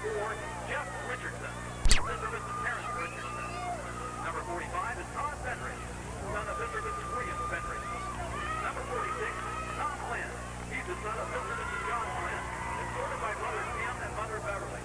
44 is Jeff Richardson, Mr. and Mrs. Terrence Richardson. Number 45 is Todd Fenrich, son of Mr. and Mrs. William Fenrich. Number 46, Tom Flynn. He's the son of Mr. and Mrs. John Flynn, escorted by brother Tim and mother Beverly.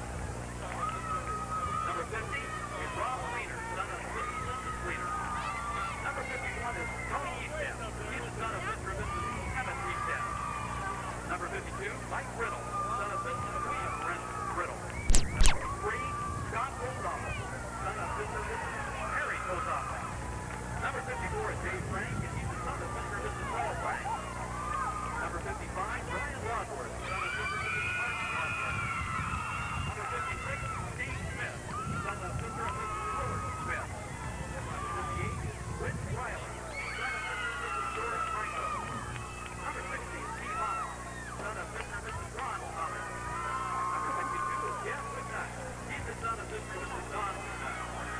Number 50 is Rob Fleener, son of Mrs. Linda Fleener. Number 51 is Tony Eastep. He's the son of Mr. and Mrs. Kevin Eastep. Number 52, Mike Riddle, son of Mr. and William Riddle. Number 53, Scott Olsopple, son of Mr. and Mrs. Harry Olsopple. Number 54 is Dave Frank, and he's the son of Mr. and Mrs. Paul Frank. Number 55, Brian Wadsworth, son of Mr. and Mrs. Mark Wadsworth. Number 56, Steve Smith, son of Mr. and Mrs. Willard Smith. Number 58 is Rich Riley, son of Mr. and Mrs. George Franco. Number 60, Steve Thomas, son of Mr. and Mrs. Ron Thomas. Number 62 is Jeff McNutt. He's the son of Mr. and Mrs. Don McNutt.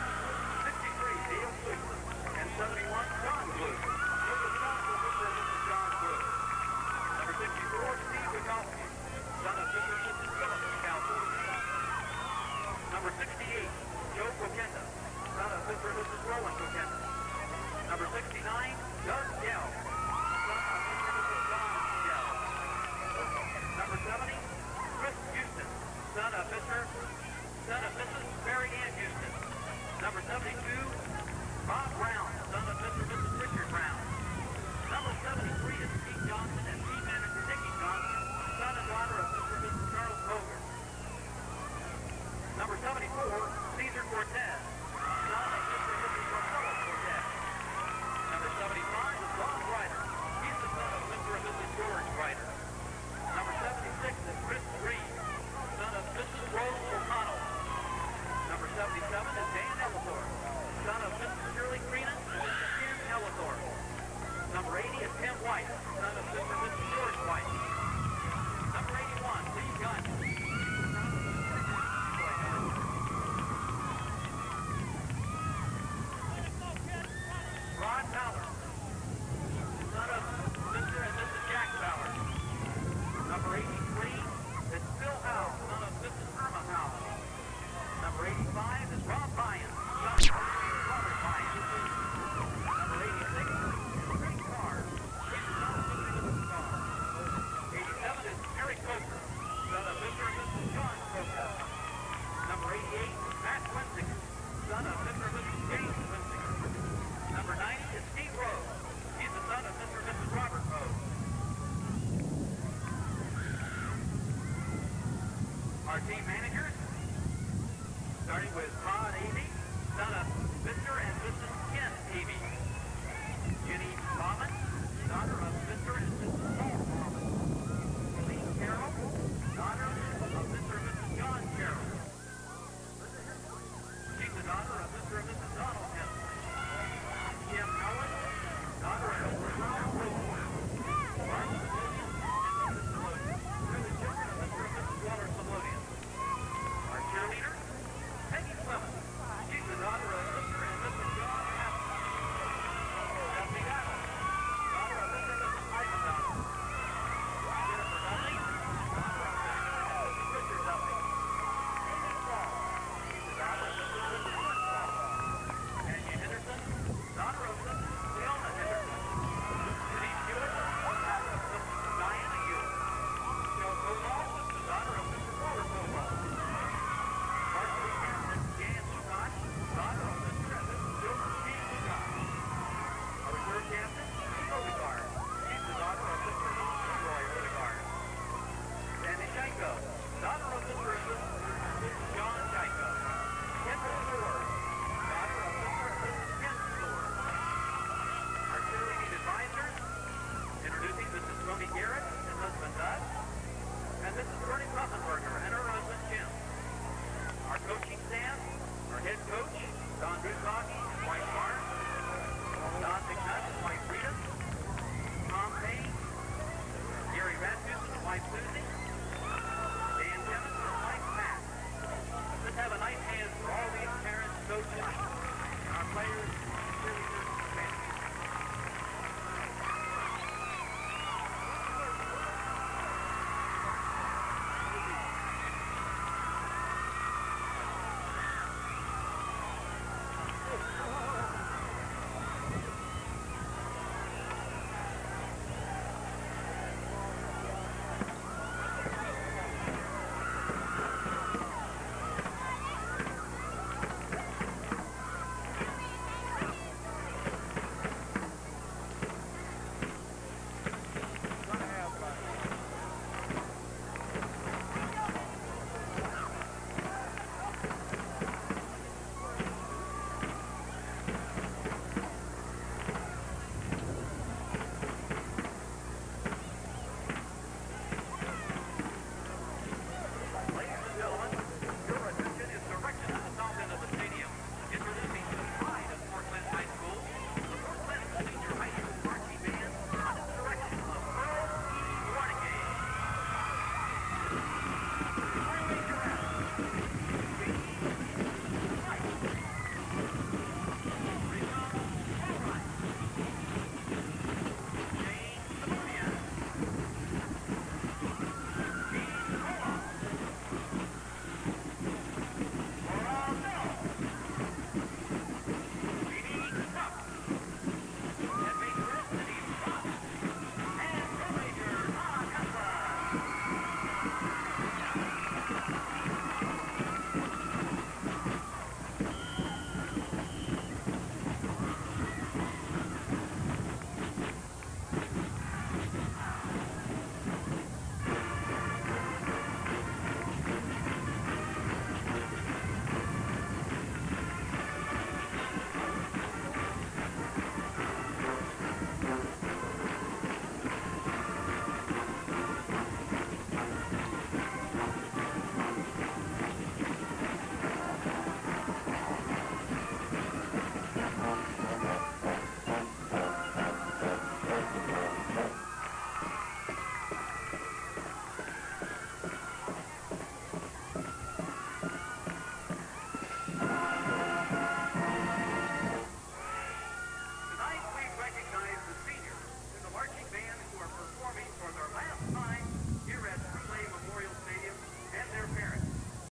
63, Dale Fleetwood. And 71, John Blue. He's the son of Mr. and Mrs. John Blue. Number 64, Steve Bukowski, son of Mr. and Mrs. Philip Bukowski. Number 68, Joe Quokenda, son of Mr. and Mrs. Roland Quokenda. Number 69, Doug Gell, son of Mr. and Mrs. John Gell. Number 70, Chris Houston, son of Mrs. Mary Ann Houston. Number 72, Bob Brown, son of Mr. and Mrs. Richard Brown. Number 73 is Pete Johnson and team manager Nicky Johnson, son and daughter of Mr. and Mrs. Charles Hogan. Number 74, Cesar Cortez, son of Mr. and Mrs. Marcelo Cortez. Number 75 is Ron Ryder. He's the son of Mr. and Mrs. George Ryder. Number 76 is Chris Reed, son of Mrs. Rose O'Connell. Number 77 is Dan Ellithorpe, son of Mrs. Shirley Creenan and Mrs. Jim Ellithorpe. Number 80 is Tim White, son of Mr. and Mrs. George White. Number 81, Lee Gunn. Ron Fowler, son of Mr. and Mrs. Jack Fowler. Number 83 is Phil Howe, son of Mrs. Irma Howe. Number 85 is Rob Ryan, son of Mrs. Robert Ryan. Number 86 is Rick Carr, he's the son of Mr. and Mrs. Carr. 87 is Eric Coker, son of Mr. and Mrs. John Coker. Number 88 is Matt Winsinger, son of Mr. and Mrs. James Winsinger. Number 90 is Steve Rose. He's the son of Mr. and Mrs. Robert Rose. Our team managers, starting with